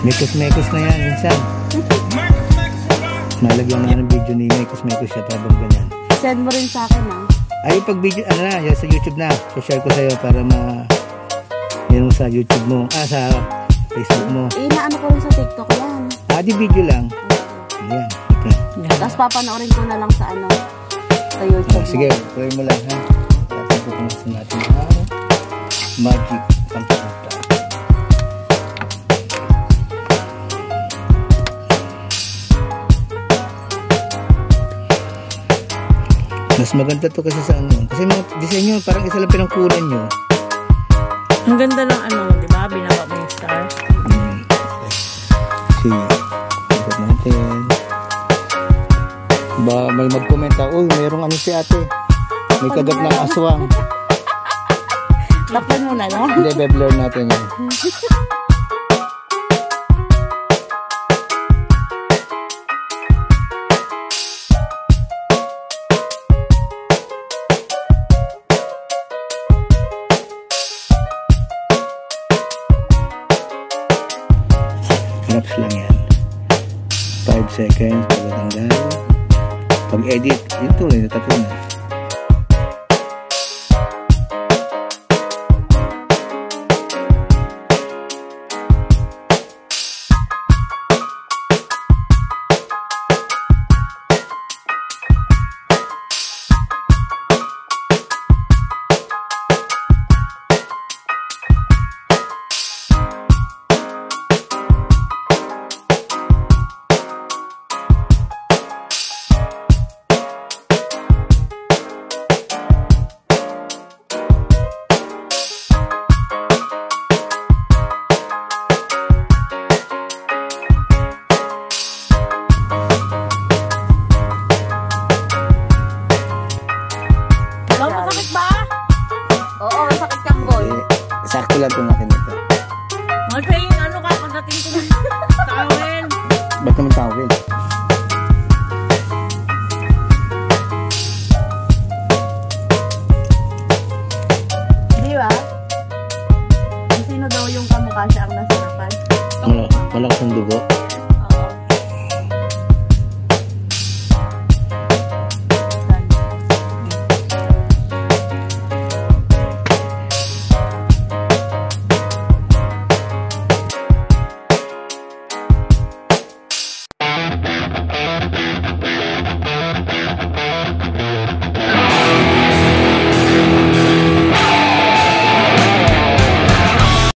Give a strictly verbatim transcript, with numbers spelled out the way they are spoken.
Mekos-mekos na yan, minsan. Malagyan na ng video ni Mekos-mekos siya para ganyan. Send mo rin sa akin, ha? Ay, pag video, ano na, sa YouTube na. I-share ko sa'yo para ma... Yan mo sa YouTube mo. Ah, sa Facebook mo. Eh, naano ko rin sa TikTok yan. Ah, di video lang. Okay. Yan. Okay. Tapos papanoorin ko na lang sa ano, sa YouTube oh, sige, play mo lang, ha? Tapos pupunasan natin ang magic computer. Mas maganda to kasi sa ano. Kasi mga design nyo, parang isa lang pinangkulan nyo. Ang ganda ng ano, di ba? Binawa mo yung star. Hmm. Sige. Tignan natin. Ba, may mag-comment ako, uy, mayroong ano si ate. May kagat ng aswang. Lapan mo na lang. Hindi, be-blur natin yan. Snaps lang yan. five seconds pagkatanggal. Pag-edit, yun tuloy, natapos na. Sakto lang itong akin ito. Mag-train, ano ka? Pagdating ko na tawin. Ba't naman tawin? Di ba? Sino daw yung kamukha siya ang nasarapan? Malakas ang dugo.